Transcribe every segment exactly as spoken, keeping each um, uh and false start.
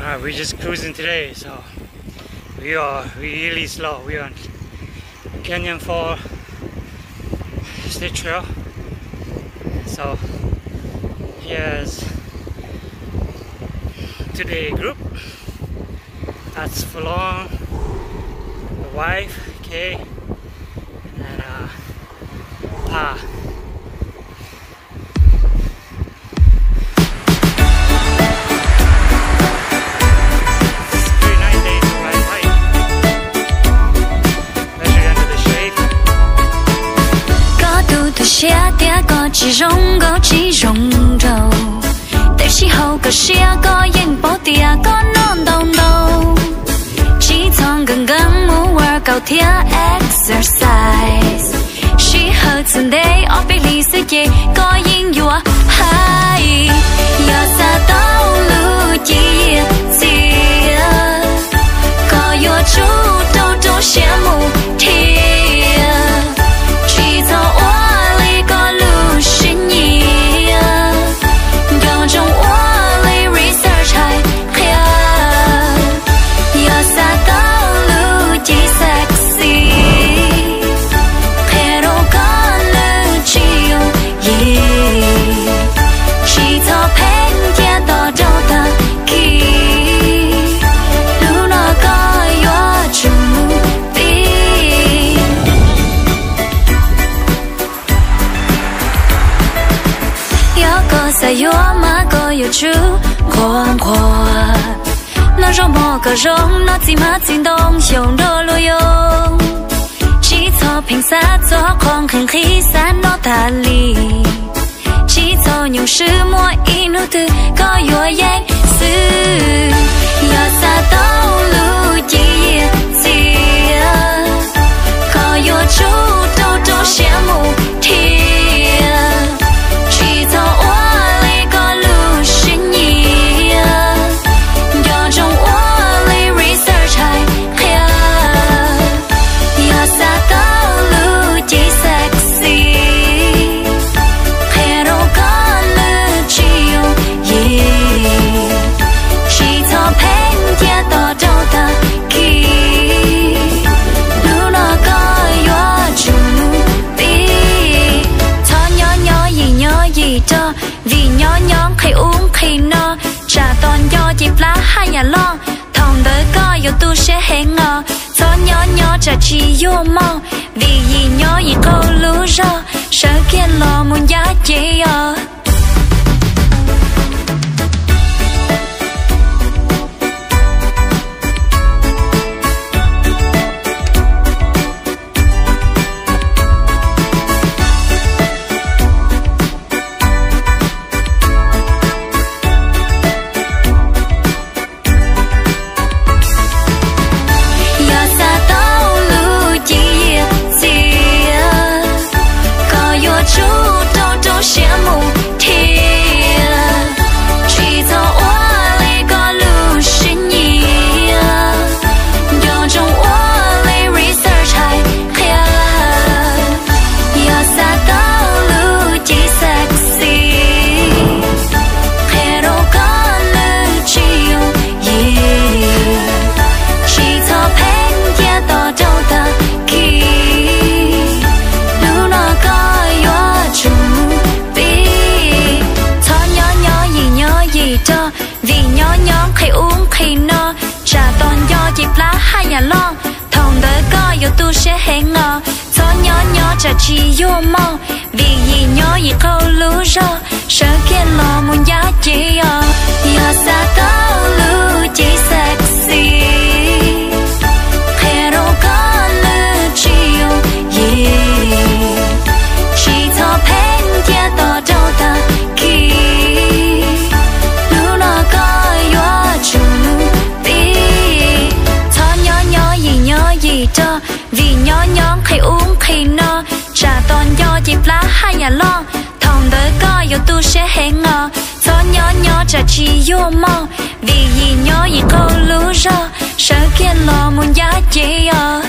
Uh, we're just cruising today, so we are really slow. We're on Canyon Fall State Trail. So here's today group. That's Fulong, the wife, Kay, and uh, Pa. Xia tia có chỉ rong có chỉ rong đầu, để chỉ hậu có xia có yên bảo tia có non đồng đầu, chỉ thong gần gần mu workout tia exercise, chỉ hậu chân đây ở bên lì sẽ chơi có yên dùa hay, giờ sa tao lưu chi chia, có yêu chú đâu đâu xia mu tia, chỉ thong yo mà có yêu chú khoan khoan nó rong mò có rong nó chỉ mà chính đông dùng đôi lối yong chỉ cho bình xa cho con khinh khí san nó thà lì chỉ cho nhiều sự mua in nụ từ có yêu yang sư giờ xa tao lưu chi chia có yêu chú đâu đâu sẽ mù thiệt chỉ cho vì nhỏ nhóm khi uống khi no trà toàn do dịp lá hai nhà lo thòng tới có yêu tu sẽ hẹn ngờ cho nhỏ nhỏ trà chỉ vô mong vì gì nhỏ gì câu lú rơ sợ kia lo muốn giá trị ở vì nhỏ nhóm khi uống khi no trà toàn do dịp lá hai nhà lo thòng tới có yêu tu sẽ hẹn ngờ cho nhỏ nhỏ trà chỉ vô mong vì gì nhỏ gì câu lú rơ sợ kia lo muốn giá trị ở giờ xa tao lưu chỉ sexy pero có lưu chiều yeah chỉ cho pen tia to đâu ta kỳ vì nhỏ nhóm khi uống khi no trà toàn do dịp lá hai nhà lo thòng tới có yêu tu sẽ hẹn ngờ cho nhỏ nhỏ trà chỉ vô mong vì gì nhỏ gì câu lú rơ sợ kia lo muốn giá trị ở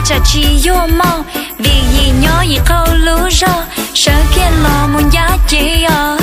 chả chỉ vô mong vì gì nhỏ gì câu lú rõ sợ kia lò muốn giá chỉ ở